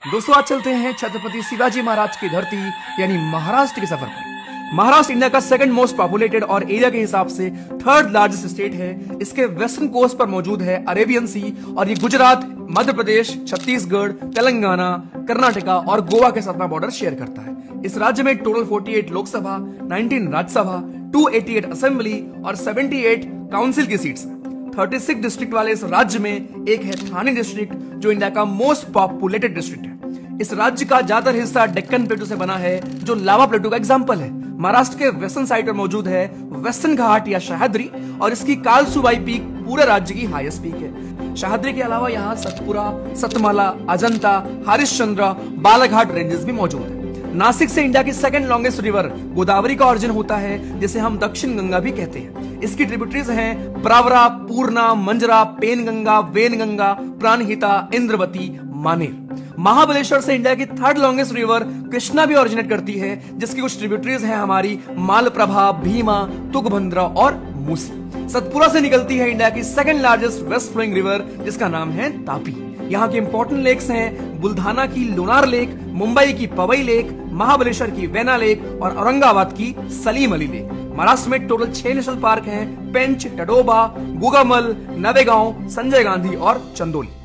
दोस्तों आज चलते हैं छत्रपति शिवाजी महाराज की धरती यानी महाराष्ट्र के सफर पर। महाराष्ट्र इंडिया का सेकंड मोस्ट पॉपुलेटेड और एरिया के हिसाब से थर्ड लार्जेस्ट स्टेट है। इसके वेस्टर्न कोस्ट पर मौजूद है अरेबियन सी और ये गुजरात, मध्य प्रदेश, छत्तीसगढ़, तेलंगाना, कर्नाटका और गोवा के साथ बॉर्डर शेयर करता है। इस राज्य में टोटल 48 लोकसभा, 19 राज्यसभा, 288 असेंबली और 78 काउंसिल की सीट्स हैं। 36 डिस्ट्रिक्ट वाले इस राज्य में एक है थाने डिस्ट्रिक्ट जो इंडिया का मोस्ट पॉपुलेटेड डिस्ट्रिक्ट है। इस राज्य का ज्यादातर हिस्सा डेक्कन प्लेटू से बना है जो लावा प्लेटू का एग्जांपल है। महाराष्ट्र के वेस्टर्न साइड पर मौजूद है वेस्टर्न घाट या सह्याद्री और इसकी कालसुबाई पीक पूरे राज्य की हाईएस्ट पीक है। सह्याद्री के अलावा यहाँ सतपुरा, सतमाला, अजंता, हरिश्चंद्र, बालाघाट रेंजेस भी मौजूद है। नासिक से इंडिया की सेकंड लॉन्गेस्ट रिवर गोदावरी का ओरिजिन होता है जिसे हम दक्षिण गंगा भी कहते हैं। इसकी ट्रिब्यूटरीज हैं प्रावरा, पूर्णा, मंजरा, पेनगंगा, वेनगंगा, प्राणहिता, इंद्रवती, मानेर। महाबलेश्वर से इंडिया की थर्ड लॉन्गेस्ट रिवर कृष्णा भी ओरिजिनेट करती है जिसकी कुछ ट्रिब्यूटरीज हैं हमारी मालप्रभा, भीमा, तुंगभद्रा और मूसी। सतपुरा से निकलती है इंडिया की second largest west flowing river जिसका नाम है तापी। यहाँ के इंपॉर्टेंट लेक्स हैं बुल्धाना की लोनार लेक, मुंबई की पवई लेक, महाबलेश्वर की वेना लेक और औरंगाबाद की सलीम अली लेक। महाराष्ट्र में टोटल 6 नेशनल पार्क हैं, पेंच, टडोबा, गुगामल, नवेगांव, संजय गांधी और चंदोली।